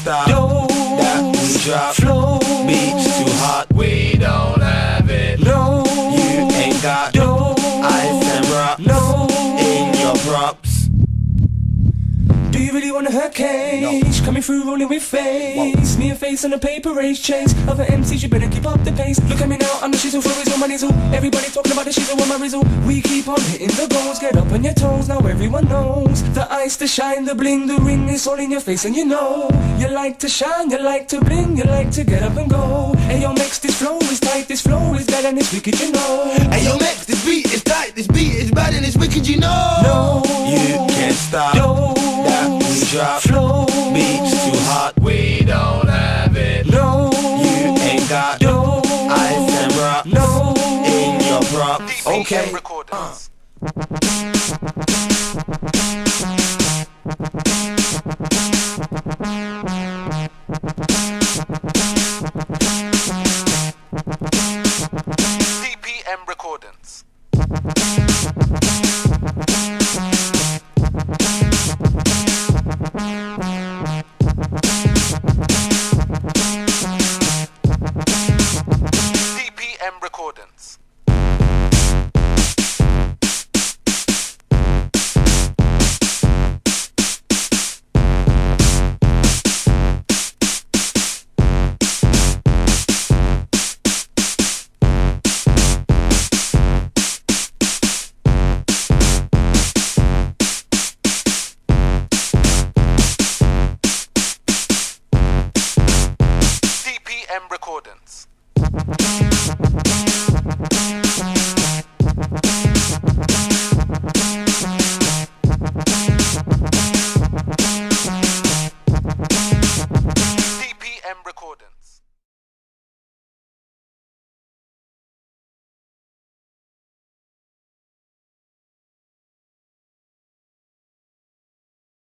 stop. That we drop. Flow. Beats too hot. We don't have it. No. You ain't got No. ice and rock No. in your props. Do you really want a hurricane? Coming through rolling with face. Me and face on a paper race chase. Other MCs, you better keep up the pace. Look at me now, I'm the shizzle for his on my nizzle. Everybody talking about the shizzle on my rizzle. We keep on hitting the goals, get up on your toes. Now everyone knows the ice, the shine, the bling, the ring is all in your face. And you know, you like to shine, you like to bling, you like to get up and go. Hey yo, Max, this flow is tight, this flow is bad and it's wicked, you know. Hey yo, Max, this beat is tight, this beat is bad and it's wicked, you know. No. You can't stop. No. That we drop. Flow. Beats too hot. We don't have it. No. You ain't got No. ice and rock No. in your props. DPM Recordings. DPM Recordings. DPM Recordings. DPM Recordings. DPM Recordings.